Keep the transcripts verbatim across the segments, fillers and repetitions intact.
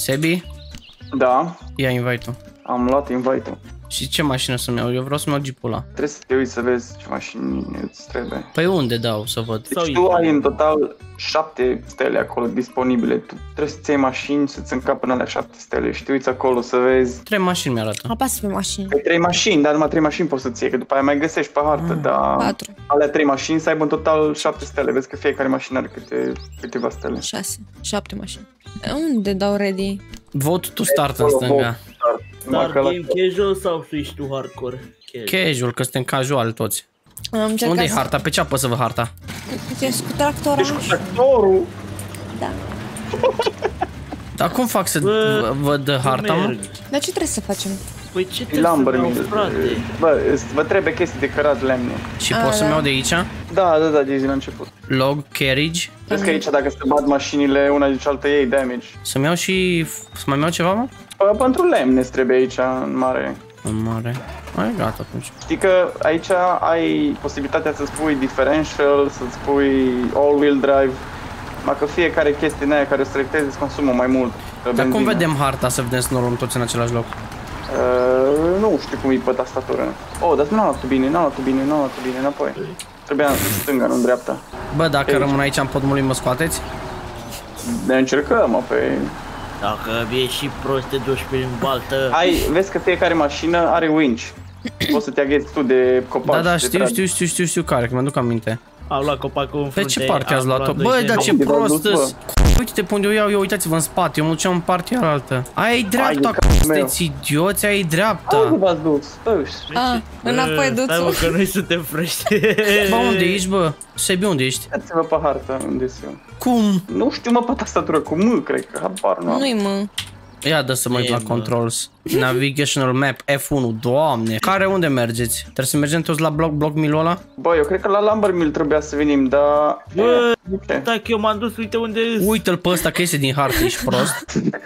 Sebi? Da. Ia invite-ul. Am luat invite-ul. Și ce mașină să-mi iau? Eu vreau să-mi iau Jeep-ul ăla. Trebuie să te uiți să vezi ce mașini îți trebuie. Păi unde dau să văd? Deci tu ai în total șapte stele acolo disponibile. Tu trebuie să-ți iei mașini să-ți încap până la șapte stele și te uiți acolo să vezi. Trei mașini mi-arată. Apasă pe mașini. Pe trei mașini, dar numai trei mașini poți să-ți iei, că după aia mai găsești pe hartă, Ah, dar patru. alea trei mașini să aibă în total șapte stele. Vezi că fiecare mașină are câte, câteva stele. șase, șapte mașini. Unde dau ready? Vote to start în stânga. Dar game casual sau ești tu hardcore? Casual, că suntem casual toți. Unde e harta? Pe ce apă să vă harta? Ești cu tractorul. Ești cu tractorul? Da. Dar cum fac să văd harta, mă? Dar ce trebuie să facem? Păi ce trebuie să iau, frate? Bă, vă trebuie chestii de cărat lemne. Și pot să-mi iau de aici? Da, da, da, de zi la început. Log, carriage. Vezi că aici dacă se bat mașinile una de cealaltă ei damage. Să-mi iau și... să mai iau ceva, mă? Bă, pentru lemne îți trebuie aici, în mare. În mare. Ai, gata atunci. Știi că aici ai posibilitatea să-ți pui differential, să-ți pui all-wheel drive. Dacă fiecare chestie în aia care o selectezi îți consumă mai mult Dar cum vedem harta să vedem să nu luăm toți în același loc? Uh, nu știu cum e pe tastatură. Oh, dar n-am luat bine, n-am luat bine, n-am luat bine, înapoi. Trebuia în stânga, nu în dreapta. Bă, dacă rămân aici în podul lui, mă scoateți? Ne încercăm, mă, pe... Dacă ești și prost, te duci prin baltă. Ai, vezi că fiecare mașină are winch. Poți să te agheți tu de copac. Da, da, știu, știu, știu, știu, știu care, că mi-aduc aminte. Am luat copacul în frunte. Pe ce parte ați luat-o? Bă, dar ce prost îs! Uite-te pe unde eu iau, eu uitați-vă în spate, eu mă duceam în partea alaltă. Ai dreapta, sunteți idioți, ai dreapta. Unde v-ați dus? Ah, înapoi duțul. Stai, mă, că noi suntem frești. Bă, unde ești, bă? Sebi, unde ești? Uitați-vă pe hartă, unde sunt eu. Cum? Nu știu, mă, pe tastatură, cu M, cred că, habar nu am. Nu-i mă. Ia dă să mă uit la controls. Navigational map F unu, doamne. Care unde mergeți? Trebuie să mergem toți la bloc, bloc milul ăla? Bă, eu cred că la Lumber Mill trebuia să venim, dar... Bă, dacă eu m-am dus, uite unde îs. Uite-l pe ăsta că iese din hartă, ești prost.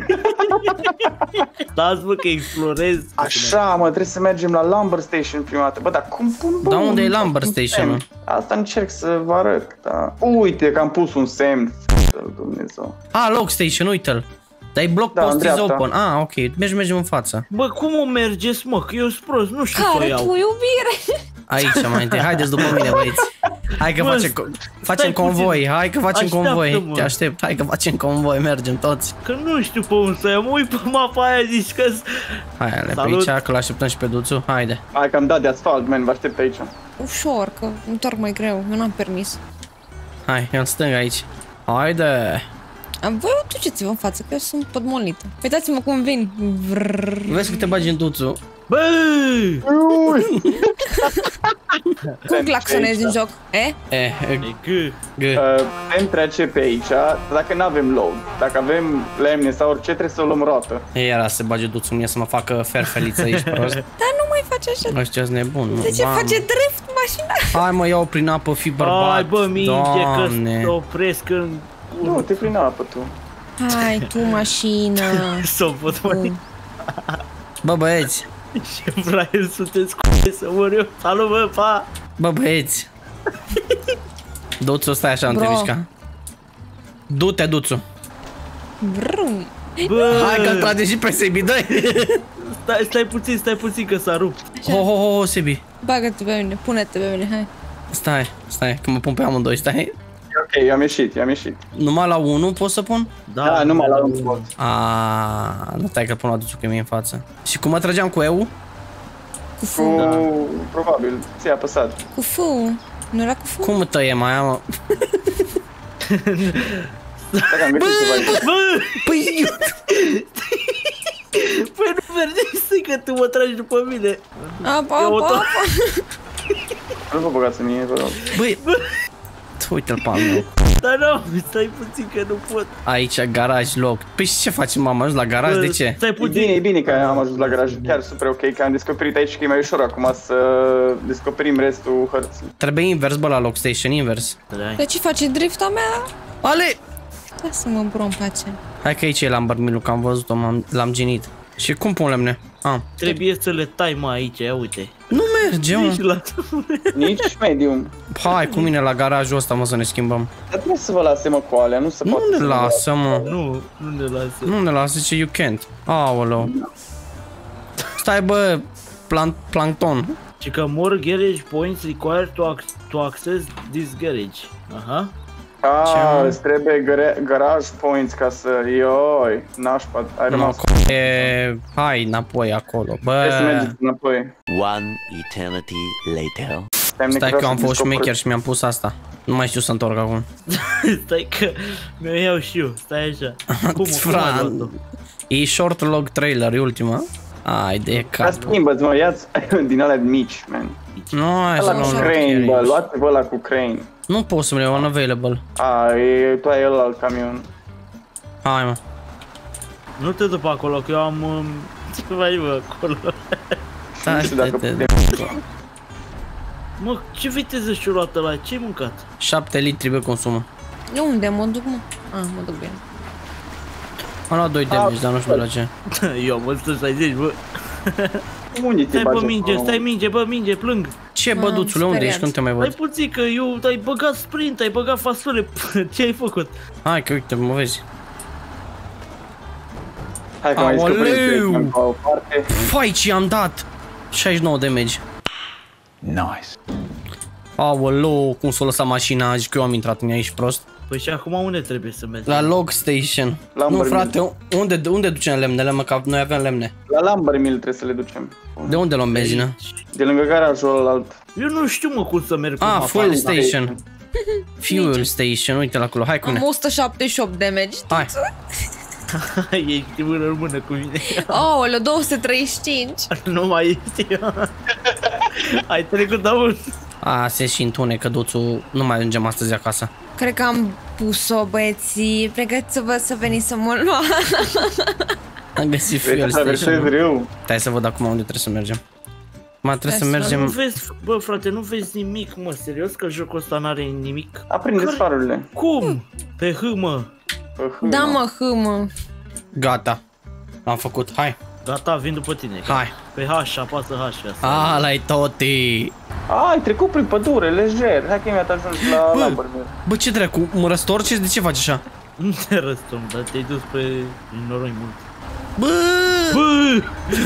Lasă, bă, că explorez. Așa, mă, trebuie să mergem la Lumber Station prima dată. Bă, dar cum pun, bă? Dar unde e Lumber Station-ul? Asta încerc să vă arăt, da. Uite că am pus un semn. Dumnezeu. Ah, Log Station, uite-l. Dar e block Da, post is dreapta. open. Ah, ok. Mergi, mergem în față. Bă, cum o mergeți, mă? Că eu sunt prost, nu știu să o Care iau. tu, iubire? Aici mai întâi. Haideți după mine, băieți. Hai că Bă, facem, co- facem convoi. puțin. Hai că facem Așteaptă-mă. convoi. Te aștept. Hai că facem convoi. Mergem toți. Că nu știu pe unde să iau, mă uit pe mapa aia, zici că... Hai, ale pe Salut. aici, că l-așteptăm și pe Duțu. Haide. Hai că am dat de asfalt, man, vă aștept aici. Ușor, că întorc mai greu. Eu n-am permis. Hai, eu în stânga aici. Haide. Voi duceți-vă în față, că eu sunt podmolită. Uitați-mă cum vin. Vrrr. Vezi că te bagi în Duțu. Bă! Cum claxonezi în joc? E? E, E că... g. Uh, putem trece pe aici, dacă nu avem load. Dacă avem lemne sau orice, trebuie să o luăm roată. E, era să bage Duțu mie să mă facă ferfeliță, ești prost. Dar nu mai face așa. Ăștia-s nebun, mă. De ce Mamă. face drift mașina? Hai mă, iau prin apă, fi bărbat. Hai, bă, minge, Doamne. că opresc în... Nu, te prin apă tu. Hai tu, mașină. S-o pot mai... Bă, băieți. Ce fraier sunteți cu să mor eu. Salut, bă, pa! Bă, băieți. Duțu, stai așa, nu te Bro. mișca. Du-te, Duțu. Vrum. Bă! Hai că-l trage și pe Sebi, dă Stai, stai puțin, stai puțin că s-a rupt. Ho, ho, ho, ho, Sebi. Bagă-te pe mine, pune-te pe mine, hai. Stai, stai, că mă pun pe amândoi, stai. Ok, i-am ieșit, i-am ieșit. Numai la unu pot să pun? Da, numai la un spot. Aaaa, nu stai că pun la Duțu că mi-e în față. Și cum mă trageam cu EU? Cu fu. Cu... probabil, ți-ai apăsat. Cu fu. Nu era cu fu? Cum tăie mai mă? Dacă am găsit ceva. Bă! Păi... Păi nu merge să că tu mă tragi după mine. Apa, Eu apa, tot- apa. Nu vă băgați în mine, vă rog. Băi... Uite-l pe al meu. Dar nu, stai puțin că nu pot. Aici, garaj, loc. Păi și ce facem, mama? Ajuns la garaj? Bă, De ce? Stai E bine, e puțin. bine că am ajuns la garaj, chiar super ok, că am descoperit aici că e mai ușor acum să descoperim restul hărții. Trebuie invers, bă, la Log Station, invers. Dar ce face drifta mea? Ale! Lasă-mă, bro, în pace. Hai că aici e Lumber Mill-ul, că am văzut-o, m-am- l-am genit. Și cum pun lemne? Ah. Trebuie să le tai, mă, aici, ia uite. Nu merge, mă. Nici la... Nici medium. Hai cu mine la garajul ăsta, mă, să ne schimbăm. Dar trebuie să vă lase, mă, cu alea, nu se Nu poate. ne să lasă, mă. Nu, nu ne lasă. Nu ne lasă, zice you can't. Aoleu. Stai, bă, plan plankton. Și că more garage points required to, ac to access this garage. Aha. Ah, îți trebuie gara- garage points ca să... Ioi, nașpa, ai No, rămas. e... Hai înapoi acolo, Trebuie să bă. mergeți înapoi. One eternity later. Stai că eu am fost șmecher și mi-am pus asta. Nu mai știu să întorc acum. Stai că mi-o iau și eu, stai așa. Cum, cum ai Fran, luat-o? e short log trailer, e ultima. Ai de Dar cap. schimbă-ți, mă, ia-ți din alea mici, man. Nu, hai să Ăla cu luăm crane, bă, carry. luați-vă ăla cu crane. Nu pot să-mi iau unavailable. A, e, tu ai ăla al camion. Hai, mă. Nu te duc pe acolo, că eu am... um, Ce mai bă, acolo? Stai, Nu știu stai, dacă stai. putem. Mă, ce viteză și-o luat ăla? Ce-ai mâncat? șapte litri pe consumă. De unde mă duc, mă? Ah, mă duc bine. Am luat doi damage, dar nu știu de la ce. Eu am o sută șaizeci, bă. Unde te Stai, bă, bagi minge, acolo? stai, minge, bă, minge, plâng. Ce, M-am băduțule, unde ești? speriat. Când te mai Ai văd? puțin că eu ai băgat sprint, ai băgat fasole. Ce ai făcut? Hai că uite, mă vezi. Hai că mai Aoleu! descoperim pe o parte. Fai ce am dat! șaizeci și nouă damage. Nice. Aoleu, cum s-a lăsat mașina, zic că eu am intrat în ea, ești prost. Păi și acum unde trebuie să mergem? La log station. La Nu, Lumber frate, unde, unde ducem lemnele, mă, că noi avem lemne. La Lumber Mill trebuie să le ducem. De unde luăm benzină? De lângă garajul ălalt. Eu nu știu, mă, cum să merg cu Ah, mapa. fuel station. Fuel station, uite la acolo, hai cu Am mine. o sută șaptezeci și opt damage. Hai. Ești mână în mână cu mine. Aoleu, două sute treizeci și cinci. Nu mai ești eu. Ai trecut de mult. A, se și întunecă duțul, nu mai ajungem astăzi acasă. Cred că am pus-o, băieții. Pregătiți-vă să veniți să mă lua. Am găsit Vrei fuel să traversezi station. râu? Stai să văd acum unde trebuie să mergem. Mai trebuie să Hai să Nu mergem... vezi, bă, frate, nu vezi nimic, mă, serios că jocul ăsta n-are nimic? Aprindeți farurile. Cum? Pe H, mă. Pe H, Da, mă, hă, mă. Gata. Am făcut, hai, Gata, vin după tine. hai. Pe H, apasă H asta. Ala-i toti. A, ai trecut prin pădure, lejer. Hai că mi-a ajuns la Bă. Lumber Mill. Bă, ce dracu, mă răstorci? De ce faci așa? Nu te răstom, dar te-ai dus pe noroi mult. Bă! Bă!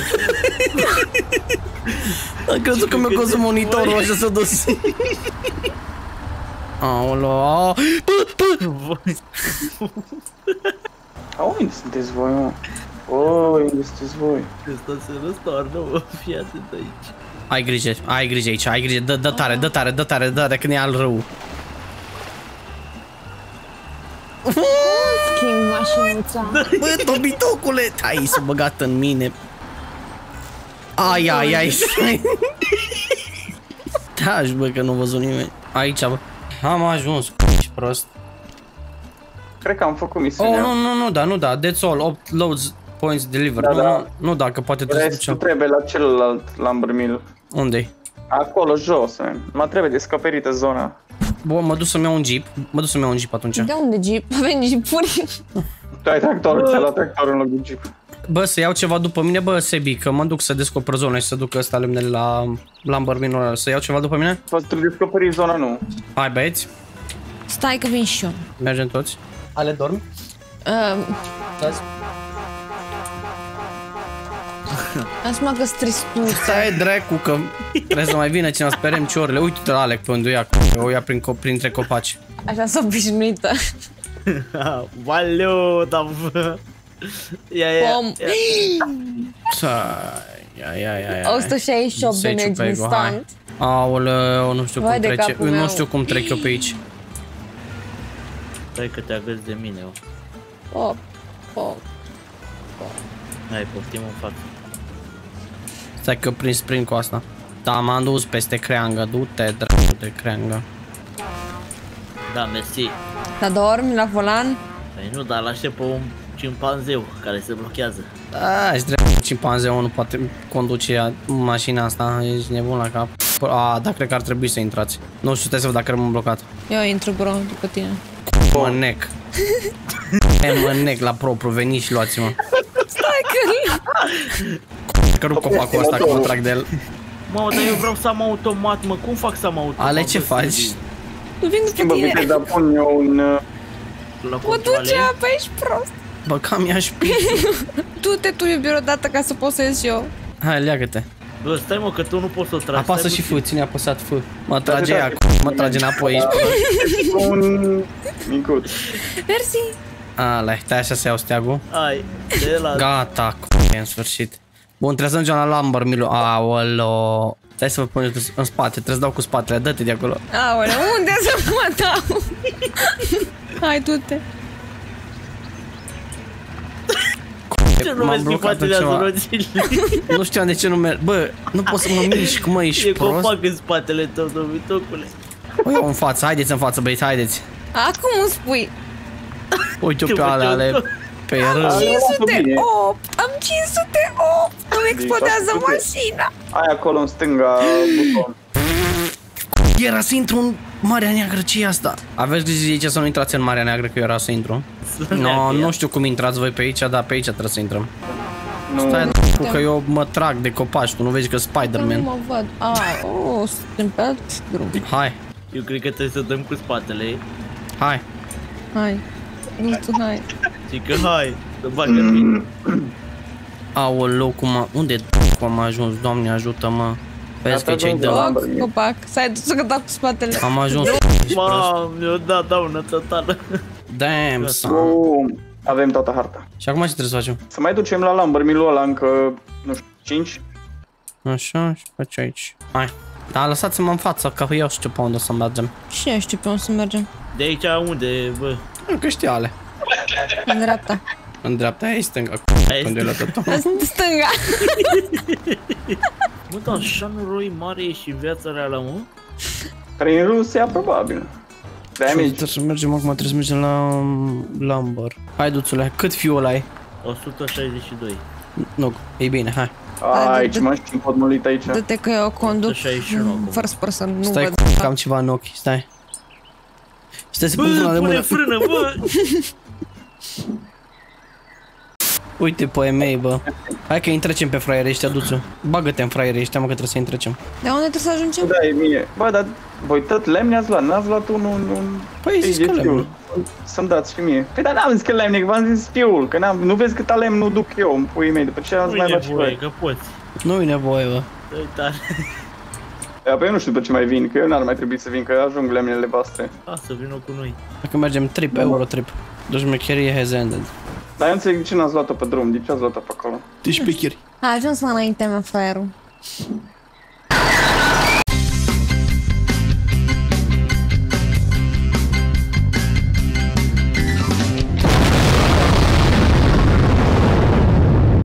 Am crezut că mi-a căzut monitorul așa s-a dus. Aoleu, bă, bă! Voi, A, unde sunteți voi, mă? Oi, unde sunteți voi? ăsta se răstoarnă, mă, fii atent aici. Ai grijă, ai grijă aici, ai grijă, dă, dă tare, dă tare, dă tare, dă tare, că ne ia al rău. Schimb mașinuța. Bă, dobitocule, ai s-a băgat în mine. Ai, ai, ai. Taci, bă, că nu a văzut nimeni. Aici, bă. Am ajuns, c***i prost. Cred că am făcut Oh, misiunea. nu, nu, nu, da, nu, da, that's all, opt loads points delivered. Da, Nu, da. nu, nu, da, că poate trebuie să Restul ducem. trebuie la celălalt Lumber Mill. Unde-i? Acolo, jos, man. Mă trebuie descoperită zona. Bă, mă duc să-mi iau un jeep, mă duc să-mi iau un jeep atunci. De unde jeep? Avem jeepuri. Tu ai tractor, ți-ai luat tractorul în loc de jeep. Bă, să iau ceva după mine, bă, Sebi, că mă duc să descoper zona și să duc ăsta lemnele la Lumber Mill. Să iau ceva după mine? Poți să descoperi zona, nu. Hai, băieți, Stai că vin și eu. mergem toți. Ale, dormi? Uh, Stați. Asta că stristuță. Stai, dracu, că trebuie să mai vină cineva, sperăm ciorile. Uite-te la Alec pe unde o ia, o ia prin, printre copaci. Așa s-a obișnuită. Valeu, da, bă. Ia, ia, Pom. ia. Stai, ia, ia, ia, ia. o sută șaizeci și opt de Seciu negi pe ego, hai. instant. Aoleu, nu știu Vai cum de trece, capul eu nu meu. știu cum trec eu pe aici. Stai că te agăți de mine, eu. Pop, pop. Hai, poftim în față. Stai că prin sprint cu asta. Da, m-am dus peste creangă, du-te, dracu de creangă. Da, mersi. Dar dormi la volan? Păi nu, dar l-aștept pe un cimpanzeu care se blochează. Da, ești drept, cimpanzeul nu poate conduce mașina asta, ești nebun la cap. A, da, cred că ar trebui să intrați. Nu știu, stai să văd dacă rămân blocat. Eu intru, bro, după tine. Mă nec. E, mă nec la propriu, veniți și luați-mă. Stai că... Că rup copacul ăsta că mă trag de el. Mă, dar eu vreau să am automat, mă. Cum fac să am automat? Ale, ce faci? Nu vin după Schimbă tine. viteza, pun eu un... uh, La Mă duce controle? apă, ești prost. Bă, cam ia șpițul. Du-te tu, iubire, odată ca să pot să ies eu. Hai, leagă-te. Bă, stai mă, că tu nu poți să-l tragi. Apasă stai și puțin. F, ține apăsat F. Mă Da, trage da, ea, mă trage înapoi aici. Un micuț. Mersi. Ale, stai așa să iau steagul. Hai, de la... Gata, c***e, în sfârșit. Bun, trebuie să ajungem la Lumber Mill. Aolo. Stai să vă puneți în spate, trebuie să dau cu spatele, dă-te de acolo. Aoleu, unde să mă dau? Hai, du-te. Ce nu M-am vezi blocat în spatelează ceva. roțile? Nu știam de ce nu merg. Bă, nu pot să mă mișc, mă, ești E prost? copac în spatele tău, dobitocule. O iau în față, haideți în față, băieți, haideți. Acum îmi spui. Uite-o Ce pe ale, făceau? ale, pe râu. cinci sute opt. Am cinci sute opt. Îmi explodează cinci sute. mașina. Ai acolo în stânga buton. Era să intru în Marea Neagră, ce e asta? Aveți grijă aici să nu intrați în Marea Neagră, că eu era să intru. No, nu știu cum intrați voi pe aici, dar pe aici trebuie să intrăm. Nu, Stai, d***u, că eu mă trag de copaci, tu nu vezi că Nu Spider-Man. mă văd. A, oh, suntem pe alt drum. Hai, Eu cred că trebuie să dăm cu spatele. hai. Hai. Nu tu, hai. Și că hai, să bagă mine. Aoleu, cum a... Unde d***u am ajuns? Doamne ajută-mă. Vezi că ce-i dă. Copac, copac. Stai, tu să dau cu spatele. Am ajuns. Ești prost. Mamă, mi-o dat daună totală. Damn, son. Bum. Avem toată harta. Și acum ce trebuie să facem? Să mai ducem la Lumber Mill-ul ăla încă, nu știu, cinci. Așa, și pe ce aici? Hai. Dar lăsați-mă în față, că eu știu pe unde să mergem. Și eu știu pe unde să mergem. De aici unde, bă? Încă știi ale. În dreapta. În dreapta, aia e stânga. Aia Unde e la tot. În stânga. Mă, dar așa noroi mare e și în viața reală, mă? Prin Rusia, probabil. De-aia mici. Trebuie să mergem acum, trebuie să mergem la um, Lumber. Hai, duțule, cât fuel ai? o sută șaizeci și doi. Nu, e bine, hai. Aici, mă, știu pot mulit aici. Dă-te că eu conduc o sută șaizeci și unu acum. first person, nu Stai, văd. că am ceva în ochi, stai. Stai să pun Bă, frâna de pune mână. frână, bă! Uite pe mei, bă. Hai că îi întrecem pe fraierii ăștia, duțu. Bagă-te în fraierii ăștia, mă, că trebuie să-i întrecem. De unde trebuie să ajungem? Da, e mie. Bă, dar voi tot lemne ați luat, n-ați luat unul, un... Păi, zis că lemnul. Să-mi dați și mie. Păi, dar n-am zis că lemne, că v-am zis fiul, că n-am, nu vezi câta lemn nu duc eu în puii mei, după ce ați Nu-i mai luat și nevoie, voi. că poți. Nu-i nevoie, bă. Dă-i tare. Păi, eu nu știu după ce mai vin, că eu n-ar mai trebui să vin, că ajung lemnele voastre. Lasă, vină cu noi. Dacă mergem trip, euro trip. Deci mecherie has ended. Dar eu înțeleg de ce n-ați luat-o pe drum, de ce ați luat-o pe acolo? Deci pechiri. A ajuns la înainte, mă, fraierul.